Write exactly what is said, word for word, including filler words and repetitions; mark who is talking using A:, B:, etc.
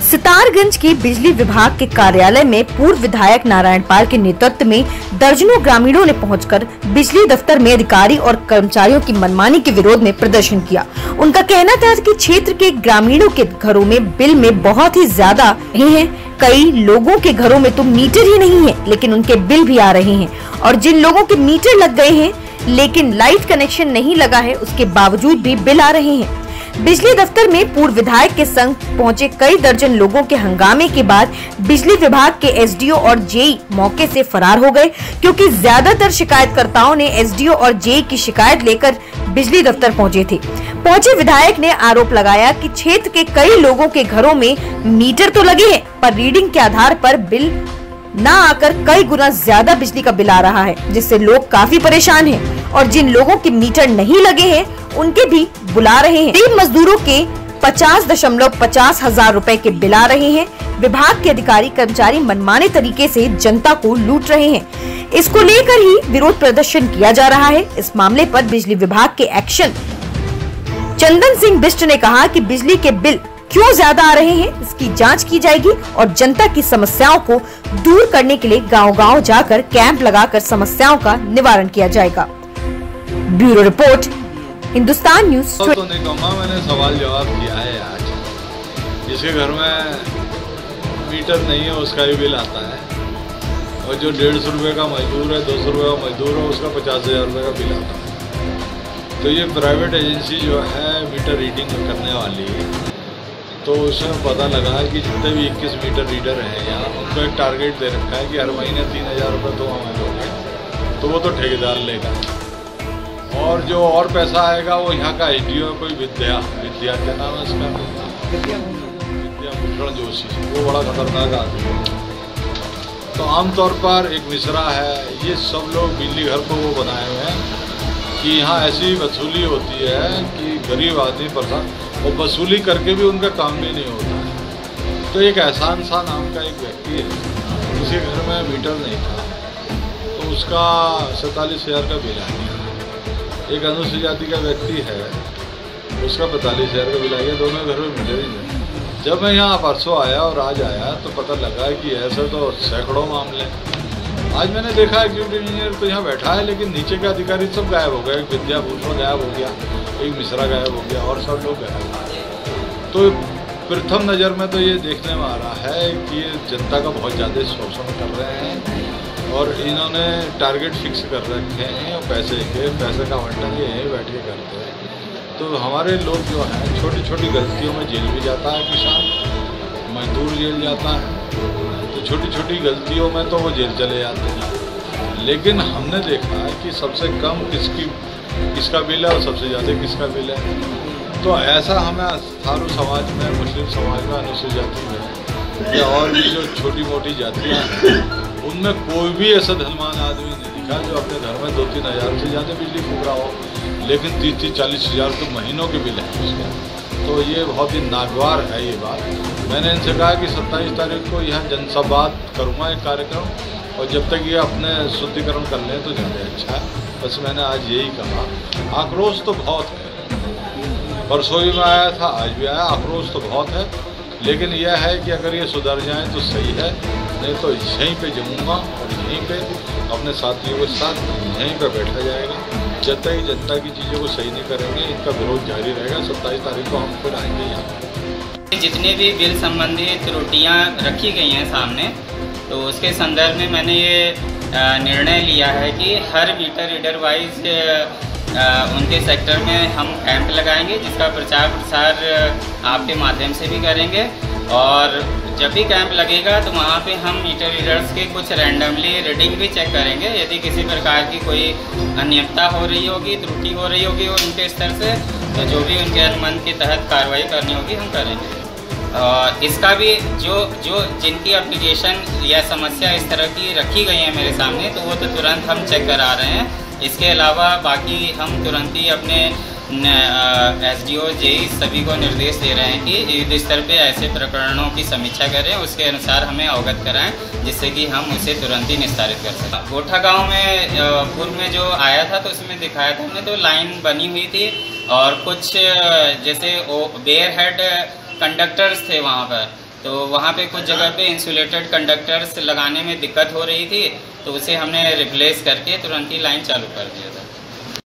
A: सितारगंज के बिजली विभाग के कार्यालय में पूर्व विधायक नारायण पाल के नेतृत्व में दर्जनों ग्रामीणों ने पहुंचकर बिजली दफ्तर में अधिकारी और कर्मचारियों की मनमानी के विरोध में प्रदर्शन किया। उनका कहना था कि क्षेत्र के ग्रामीणों के घरों में बिल में बहुत ही ज्यादा हैं। कई लोगों के घरों में तो मीटर ही नहीं है, लेकिन उनके बिल भी आ रहे हैं, और जिन लोगों के मीटर लग गए हैं लेकिन लाइट कनेक्शन नहीं लगा है, उसके बावजूद भी बिल आ रहे हैं। बिजली दफ्तर में पूर्व विधायक के संग पहुंचे कई दर्जन लोगों के हंगामे के बाद बिजली विभाग के एसडीओ और जेई मौके से फरार हो गए, क्योंकि ज्यादातर शिकायतकर्ताओं ने एसडीओ और जेई की शिकायत लेकर बिजली दफ्तर पहुंचे थे। पहुंचे विधायक ने आरोप लगाया कि क्षेत्र के कई लोगों के घरों में मीटर तो लगे हैं, पर रीडिंग के आधार पर बिल न आकर कई गुना ज्यादा बिजली का बिल आ रहा है, जिससे लोग काफी परेशान हैं। और जिन लोगों के मीटर नहीं लगे हैं उनके भी बुला रहे हैं। गरीब मजदूरों के पचास दशमलव पचास हजार रूपए के बिल आ रहे हैं। विभाग के अधिकारी कर्मचारी मनमाने तरीके से जनता को लूट रहे हैं। इसको लेकर ही विरोध प्रदर्शन किया जा रहा है। इस मामले पर बिजली विभाग के एक्शन चंदन सिंह बिष्ट ने कहा कि बिजली के बिल क्यों ज्यादा आ रहे हैं, इसकी जांच की जाएगी और जनता की समस्याओं को दूर करने के लिए गांव-गांव जाकर कैंप लगाकर समस्याओं का निवारण किया जाएगा। Bureau report, Hindustan news.
B: तो नहीं कहूँगा, मैंने सवाल जवाब किया है। आज जिसके घर में मीटर नहीं है उसका भी बिल आता है, और जो डेढ़ सौ रुपये का मजदूर है, दो सौ रुपये का मजदूर है, उसका पचास हजार रुपये का बिल आता है। तो ये प्राइवेट एजेंसी जो है मीटर रीडिंग करने वाली है, तो उसमें पता लगा कि जितने भी इक्कीस मीटर रीडर हैं यहाँ, उनको एक टारगेट दे रखा है कि हर महीने तीन हज़ार रुपये तो हमें दोगे, तो वो तो ठेकेदार लेगा, और जो और पैसा आएगा वो यहाँ का आई टी ओ कोई विद्या विद्या क्या नाम है उसका, विद्या भूषण जोशी, वो बड़ा खतरनाक आदमी है। तो आमतौर पर एक मिश्रा है, ये सब लोग बिजली घर को वो बनाए हुए हैं कि यहाँ ऐसी वसूली होती है कि गरीब आदमी परेशान, वो वसूली करके भी उनका काम भी नहीं होता है। तो एक एहसान सा नाम का एक व्यक्ति है, उसके घर में मीटर नहीं था, तो उसका सैंतालीस हज़ार का बिल आ गया। एक अनुसूचित जाति का व्यक्ति है, उसका पैंतालीस हज़ार का बिल आ गया। दोनों घर में मीटर ही नहीं। जब मैं यहाँ परसों आया और आज आया तो पता लगा कि ऐसा तो सैकड़ों मामले। आज मैंने देखा एक्जीक्यूटिव इंजीनियर तो यहाँ बैठा है, लेकिन नीचे के अधिकारी सब गायब हो गए। एक विद्या भूषण गायब हो गया, एक मिश्रा गायब हो गया, और सब लोग गायब हो गए। तो प्रथम नज़र में तो ये देखने में आ रहा है कि ये जनता का बहुत ज़्यादा शोषण कर रहे हैं, और इन्होंने टारगेट फिक्स कर रखे हैं और पैसे के पैसे का आवंटन ये यहीं बैठ के करते हैं। तो हमारे लोग जो हैं छोटी छोटी गलतियों में जेल भी जाता है, किसान मजदूर जेल जाता है, तो छोटी छोटी गलतियों में तो वो जेल चले जाते हैं। लेकिन हमने देखा है कि सबसे कम किसकी किसका बिल है और सबसे ज़्यादा किसका बिल है। तो ऐसा हमें थारू समाज में, मुस्लिम समाज में, अनुसूचित जाति में या और भी जो छोटी मोटी जातियाँ हैं, उनमें कोई भी ऐसा धनवान आदमी नहीं दिखा जो अपने घर में दो तीन हज़ार से ज़्यादा बिजली फूक रहा हो, लेकिन तीस तीस चालीस हज़ार के महीनों के बिल हैं उसके। तो ये बहुत ही नागवार है ये बात। मैंने इनसे कहा कि सत्ताईस तारीख को यहाँ जनसभा करूँगा एक कार्यक्रम, और जब तक ये अपने शुद्धिकरण कर लें तो ज़्यादा अच्छा है। बस मैंने आज यही कहा। आक्रोश तो बहुत है, परसों भी मैं आया था, आज भी आया। आक्रोश तो बहुत है, लेकिन यह है कि अगर ये सुधर जाए तो सही है, नहीं तो यहीं पे जमूँगा और यहीं पे अपने साथियों के साथ यहीं पे बैठा जाएगा। जब तक जनता की चीज़ों को सही नहीं करेंगे, इनका विरोध जारी रहेगा। सत्ताईस तारीख को हम फिर आएंगे यहाँ।
C: जितने भी बिल संबंधी त्रुटियाँ रखी गई हैं सामने, तो उसके संदर्भ में मैंने ये निर्णय लिया है कि हर मीटर रीडर वाइज उनके सेक्टर में हम कैंप लगाएंगे, जिसका प्रचार प्रसार आपके माध्यम से भी करेंगे। और जब भी कैंप लगेगा तो वहाँ पे हम मीटर रीडर्स के कुछ रैंडमली रीडिंग भी चेक करेंगे। यदि किसी प्रकार की कोई अनियमितता हो रही होगी, त्रुटि हो रही होगी और उनके स्तर से, तो जो भी उनके अनुमान के तहत कार्रवाई करनी होगी हम करेंगे। और इसका भी जो जो जिनकी एप्लीकेशन या समस्या इस तरह की रखी गई है मेरे सामने, तो वो तो तुरंत हम चेक करा रहे हैं। इसके अलावा बाकी हम तुरंत ही अपने एस डी ओ जेई सभी को निर्देश दे रहे हैं कि युद्ध स्तर पे ऐसे प्रकरणों की समीक्षा करें, उसके अनुसार हमें अवगत कराएं, जिससे कि हम उसे तुरंत ही निस्तारित कर सकें। गोठा गांव में पूर्व में जो आया था तो उसमें दिखाया था हमने, तो लाइन बनी हुई थी और कुछ जैसे बेयर हेड कंडक्टर्स थे वहाँ पर, तो वहाँ पे कुछ जगह पे इंसुलेटेड कंडक्टर्स लगाने में दिक्कत हो रही थी, तो उसे हमने रिप्लेस करके तुरंत ही लाइन चालू कर दिया था।